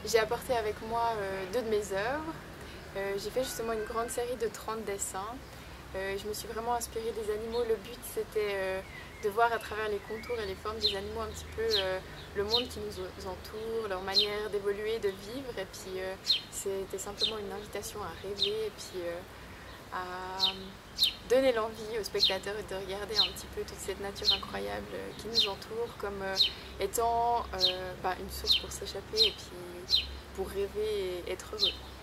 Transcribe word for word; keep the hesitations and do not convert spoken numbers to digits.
J'ai apporté avec moi euh, deux de mes œuvres. Euh, j'ai fait justement une grande série de trente dessins. Euh, je me suis vraiment inspirée des animaux. Le but c'était euh, de voir à travers les contours et les formes des animaux un petit peu euh, le monde qui nous entoure, leur manière d'évoluer, de vivre. Et puis euh, c'était simplement une invitation à rêver et puis euh, à donner l'envie aux spectateurs de regarder un petit peu toute cette nature incroyable qui nous entoure comme euh, étant euh, bah, une source pour s'échapper et puis pour rêver et être heureux.